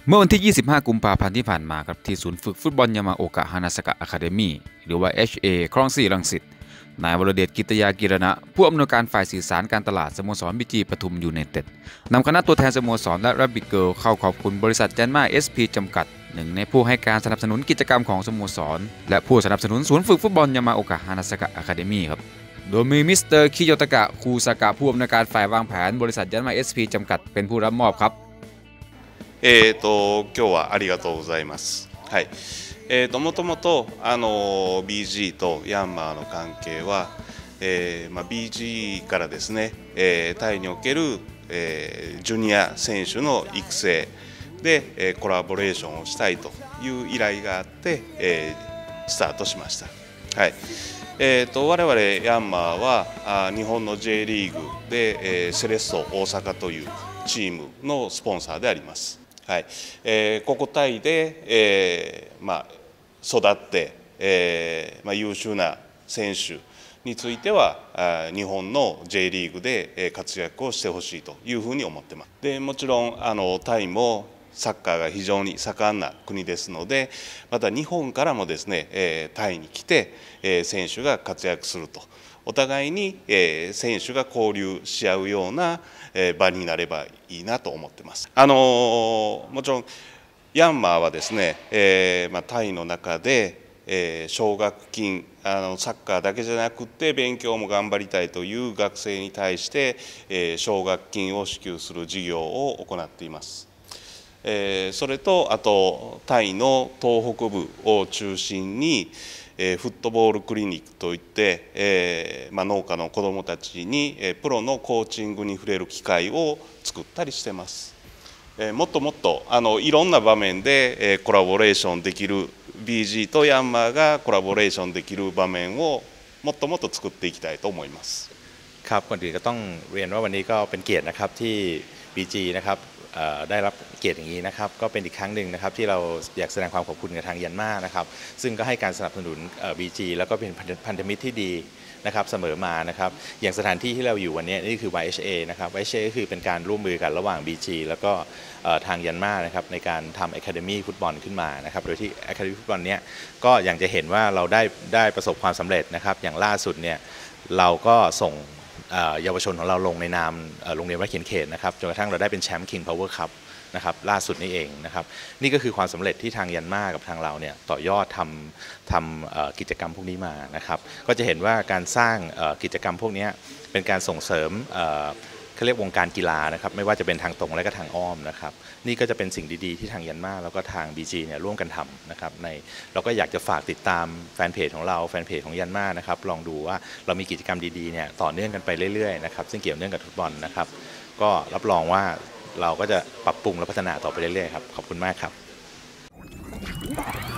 เมื่อวันที่ 25 กุมภาพันธ์ที่ผ่านมาครับที่ศูนย์ฝึกฟุตบอลยามาโอกะฮานาสกะอะคาเดมี่หรือว่า HA คลอง4รังสิตนายวรเดชกิตยากิรณะผู้อำนวยการฝ่ายสื่อสารการตลาดสโมสรบีจีปทุมยูไนเต็ดนำคณะตัวแทนสโมสรและรับบิเกิลเข้าขอบคุณบริษัทยันมาSPจำกัดหนึ่งในผู้ให้การสนับสนุนกิจกรรมของสโมสรและผู้สนับสนุนศูนย์ฝึกฟุตบอลยามาโอกะฮานาสกะอะคาเดมี่ครับโดยมีมิสเตอร์คิโยตะกะคูซากะผู้อำนวยการฝ่ายวางแผนบริษัทยันมา SP จำกัดเป็นผู้รับมอบครับ今日はありがとうございます。はい。もともとBG とヤンマーの関係は、BG からですね、タイにおける、ジュニア選手の育成で、コラボレーションをしたいという依頼があって、スタートしました。はい。我々ヤンマーは日本の J リーグで、セレッソ大阪というチームのスポンサーであります。はい。ここタイで、育って、優秀な選手については日本の J リーグで活躍をしてほしいというふうに思ってます。でもちろんタイもサッカーが非常に盛んな国ですので、また日本からもですねタイに来て選手が活躍すると、お互いに選手が交流し合うような場になればいいなと思ってます。もちろんヤンマーはですね、タイの中で奨学金サッカーだけじゃなくて勉強も頑張りたいという学生に対して奨学金を支給する事業を行っています。それとあとタイの東北部を中心にフットボールクリニックといって、農家の子どもたちにプロのコーチングに触れる機会を作ったりしてます。もっともっといろんな場面でコラボレーションできる BG とヤンマーがコラボレーションできる場面をもっともっと作っていきたいと思います。 ครับก่อนอื่นก็ต้องเรียนว่าวันนี้ก็เป็นเกียรตินะครับที่ BG นะครับได้รับเกียรติอย่างนี้นะครับก็เป็นอีกครั้งหนึ่งนะครับที่เราอยากแสดงความขอบคุณกับทางยันมานะครับซึ่งก็ให้การสนับสนุน BG แล้วก็เป็นพันธมิตรที่ดีนะครับเสมอมานะครับอย่างสถานที่ที่เราอยู่วันนี้นี่คือ YHA นะครับ YHA ก็คือเป็นการร่วมมือกันระหว่าง BG แล้วก็ทางยันมานะครับในการทำ Academy ฟุตบอลขึ้นมานะครับโดยที่ Academy ฟุตบอลเนี้ยก็อย่างจะเห็นว่าเราได้ประสบความสำเร็จนะครับอย่างล่าสุดเนี่ยเราก็ส่งเยาวชนของเราลงในนามโรงเรียนวัดเขียนเขตนะครับจนกระทั่งเราได้เป็นแชมป์ King Power Cup นะครับล่าสุดนี้เองนะครับนี่ก็คือความสำเร็จที่ทางยันมากับทางเราเนี่ยต่อยอดทำกิจกรรมพวกนี้มานะครับก็จะเห็นว่าการสร้างกิจกรรมพวกนี้เป็นการส่งเสริมเขาเรียกวงการกีฬานะครับไม่ว่าจะเป็นทางตรงและก็ทางอ้อมนะครับนี่ก็จะเป็นสิ่งดีๆที่ทางยันมาแล้วก็ทาง BG เนี่ยร่วมกันทำนะครับเราก็อยากจะฝากติดตามแฟนเพจของเราแฟนเพจของยันมานะครับลองดูว่าเรามีกิจกรรมดีๆเนี่ยต่อเนื่องกันไปเรื่อยๆนะครับซึ่งเกี่ยวเนื่องกับฟุตบอลนะครับก็รับรองว่าเราก็จะปรับปรุงและพัฒนาต่อไปเรื่อยๆครับขอบคุณมากครับ